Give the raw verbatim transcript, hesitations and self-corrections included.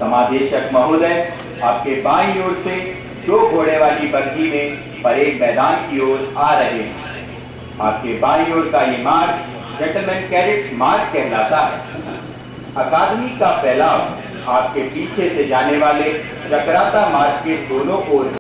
समादेशक महोदय, आपके बाईं ओर से दो घोड़े वाली बग्घी में परेड मैदान की ओर आ रहे हैं। आपके बाईं ओर का ये मार्ग जेंटलमैन कैडेट मार्ग कहलाता है। अकादमी का फैलाव आपके पीछे से जाने वाले चक्राता मार्ग के दोनों ओर